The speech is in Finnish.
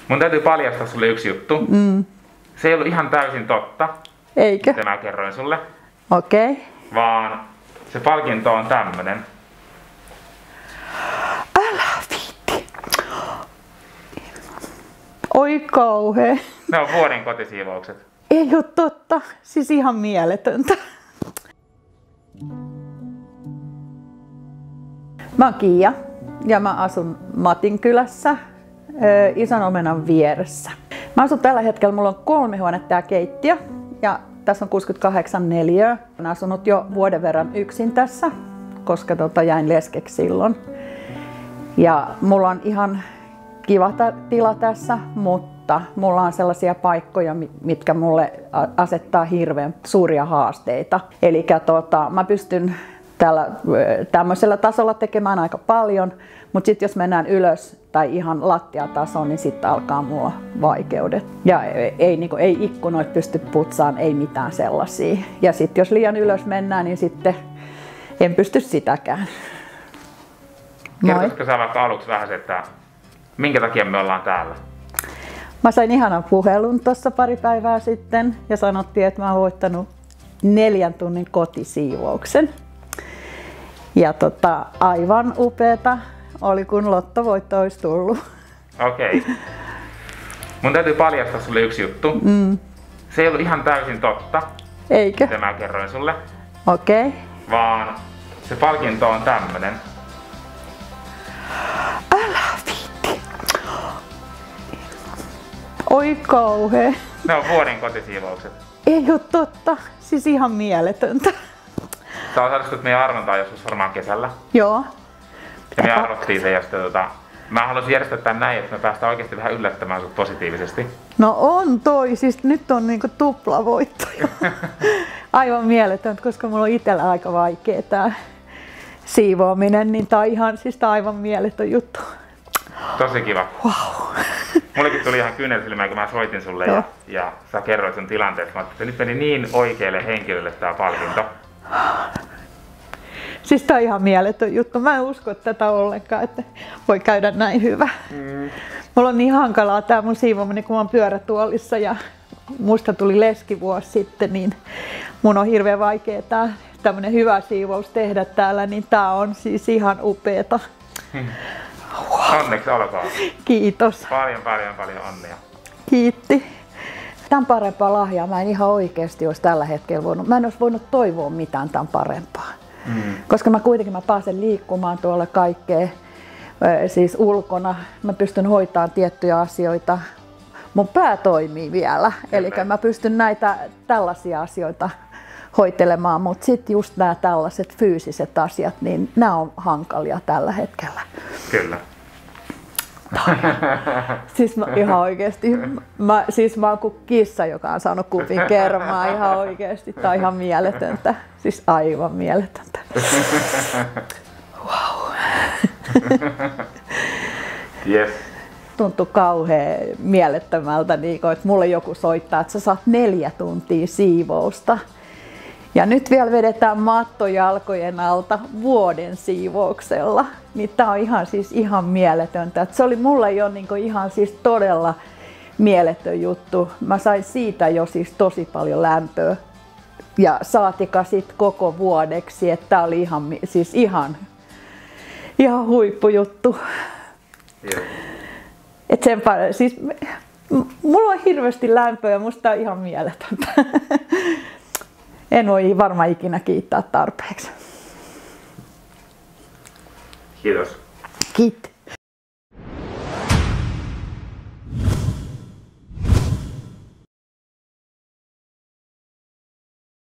Mun täytyy paljastaa sulle yksi juttu. Se ei ollut ihan täysin totta. Eikö? Mitä mä kerroin sulle. Okei. Okay. Vaan se palkinto on tämmönen. Älä viitti. Oi kauhea. Ne on vuoden kotisiivoukset. Ei oo totta. Siis ihan mieletöntä. Mä oon Kiia ja mä asun Matinkylässä Ison Omenan vieressä. Mä asun tällä hetkellä, mulla on 3 huonetta ja keittiö ja tässä on 68 neliöä. Mä oon asunut jo vuoden verran yksin tässä, koska jäin leskeksi silloin. Ja mulla on ihan kiva tila tässä, mutta mulla on sellaisia paikkoja, mitkä mulle asettaa hirveän suuria haasteita. Eli mä pystyn tämmöisellä tasolla tekemään aika paljon, mutta sitten jos mennään ylös tai ihan lattiatasoon, niin sitten alkaa mulla vaikeudet. Ja ei ikkunoita pysty putsaan, ei mitään sellaisia. Ja sitten jos liian ylös mennään, niin sitten en pysty sitäkään. Kertoisitko sä vaikka aluksi vähän, että minkä takia me ollaan täällä? Mä sain ihanan puhelun tuossa pari päivää sitten ja sanottiin, että mä oon voittanut 4 tunnin kotisiivouksen. Ja aivan upeeta oli, kun lottovoitto olisi tullut. Okei. Mun täytyy paljastaa sulle yksi juttu. Se ei ollut ihan täysin totta. Eikö? Mitä mä kerroin sulle. Okei. Vaan se palkinto on tämmönen. Älä viitti. Oi kauhea. Ne on vuoden kotisiivoukset. Ei oo totta. Siis ihan mieletöntä. Sä osallistut meidän arvontaan joskus varmaan kesällä. Joo. Ja me arvottiin se ja sitten mä haluaisin järjestää tän näin, että me päästään oikeasti vähän yllättämään sut positiivisesti. No on toi, siis nyt on niinku tuplavoittoja. Aivan mieletöntä, koska mulla on itsellä aika vaikea tää siivoaminen, niin tää on ihan, siis tää on aivan mieletön juttu. Tosi kiva. Wow. Mullekin tuli ihan kyynelsilmään, kun mä soitin sulle ja sä kerroit sun tilanteesta. Mä ajattelin, että nyt meni niin oikealle henkilölle tää palkinto. Siis tää on ihan mieletön juttu. Mä en usko tätä ollenkaan, että voi käydä näin hyvä. Mulla on niin hankalaa tää mun siivoaminen, kun mä oon pyörätuolissa ja musta tuli leskivuosi sitten, niin mun on hirveän vaikea tämmönen hyvä siivous tehdä täällä, niin tää on siis ihan upeeta. Wow. Onneksi olkoon. Kiitos. Paljon onnea. Kiitti. Tämän parempaa lahjaa mä en ihan oikeasti olisi tällä hetkellä voinut. Mä en olisi voinut toivoa mitään tämän parempaa. Koska mä pääsen liikkumaan tuolla kaikkea, siis ulkona. Mä pystyn hoitamaan tiettyjä asioita. Mun pää toimii vielä, eli mä pystyn näitä tällaisia asioita hoitelemaan, mutta sitten just nämä tällaiset fyysiset asiat, niin nämä on hankalia tällä hetkellä. Kyllä. Siis ihan oikeesti, mä oon kuin kissa, joka on saanut kupin kermaa ihan oikeesti. Tää on ihan mieletöntä, siis aivan mieletöntä. Wow. Yes. Tuntuu kauhean mielettömältä, että mulle joku soittaa, että sä saat 4 tuntia siivousta. Ja nyt vielä vedetään matto jalkojen alta vuoden siivouksella. Niin tää on ihan mieletöntä. Et se oli mulle jo ihan siis todella mieletön juttu. Mä sain siitä jo siis tosi paljon lämpöä. Ja saatika sit koko vuodeksi, että tää oli ihan huippujuttu. Yeah. Et siis mulla on hirveästi lämpöä ja musta on ihan mieletöntä. En voi varmaan ikinä kiittää tarpeeksi. Kiitos. Kiitos.